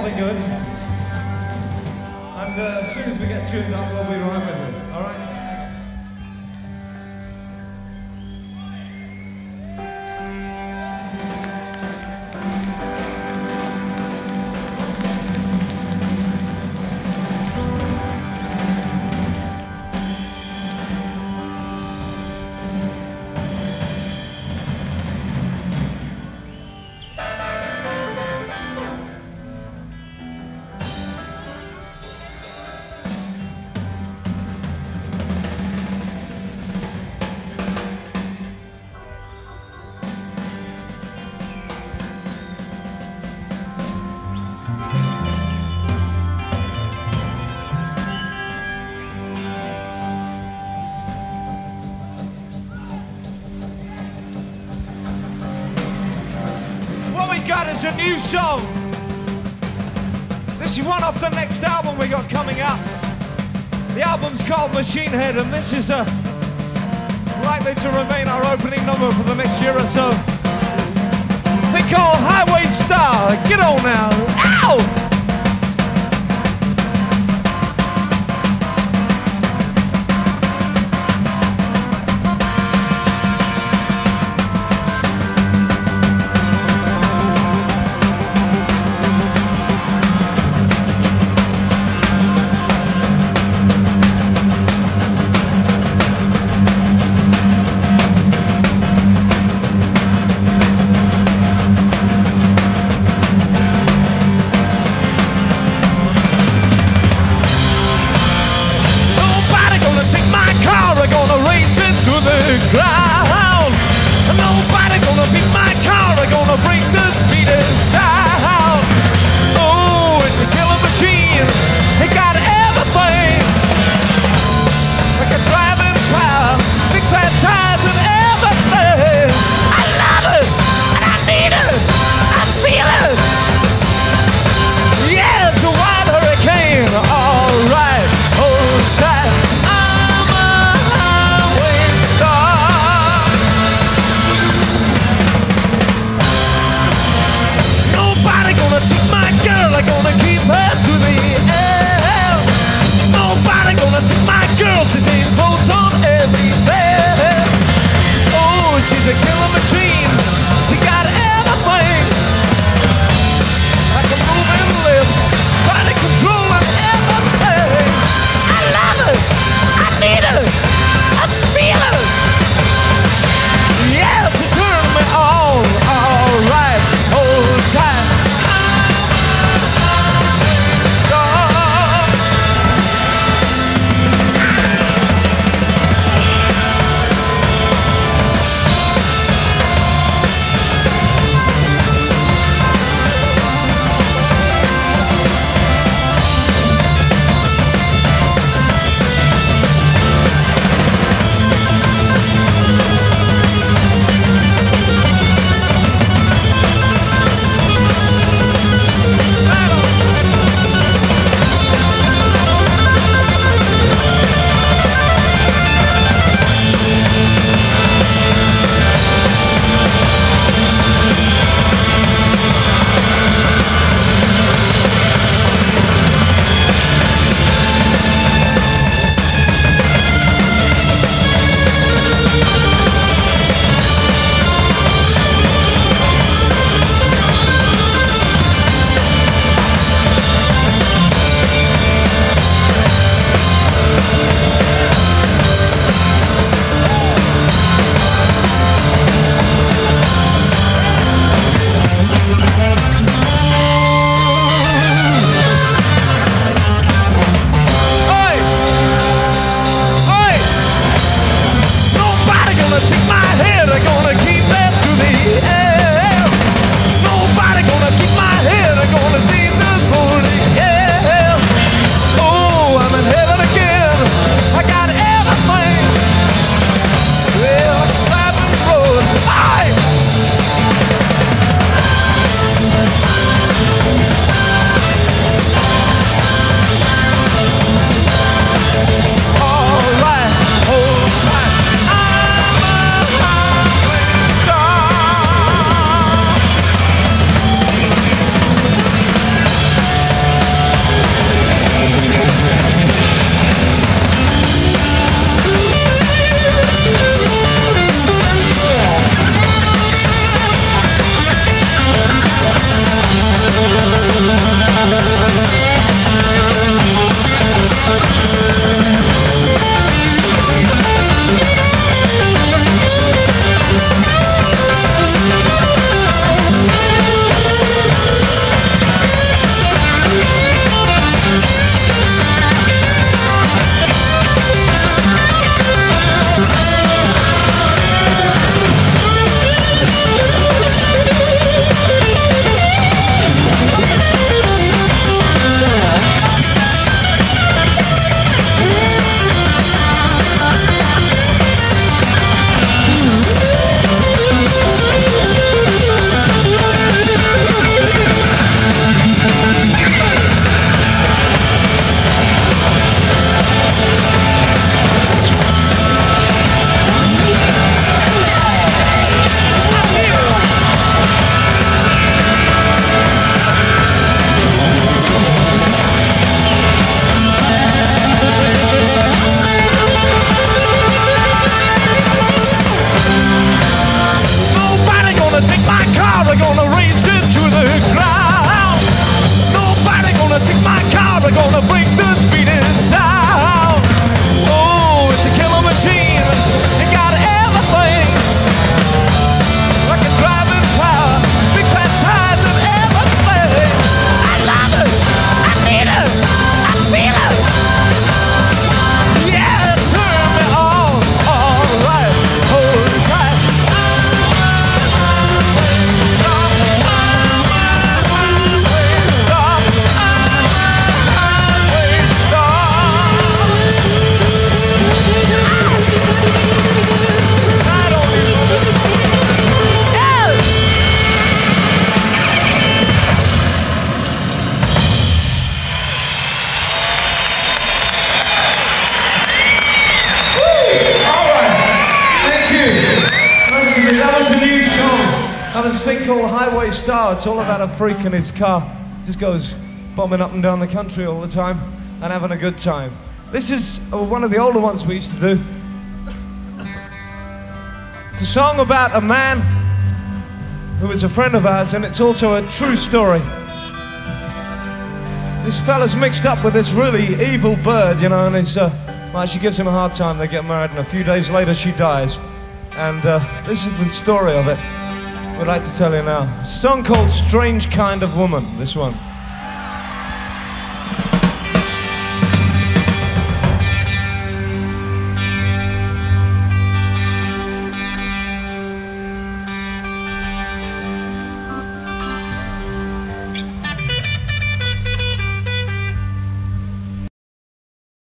jolly good. And as soon as we get tuned up, we'll be right with you. All right? It's a new song. This is one off the next album we got coming up. The album's called Machine Head, and this is likely to remain our opening number for the next year or so. They call Highway Star. Get on now. Ow! that was a new song. That was a thing called Highway Star. It's all about a freak in his car. Just goes bombing up and down the country all the time and having a good time. This is one of the older ones we used to do. It's a song about a man who was a friend of ours, and it's also a true story. This fella's mixed up with this really evil bird, you know, and it's, well, she gives him a hard time. They get married, and a few days later she dies. And this is the story of it we'd like to tell you now. A song called Strange Kind of Woman, this one.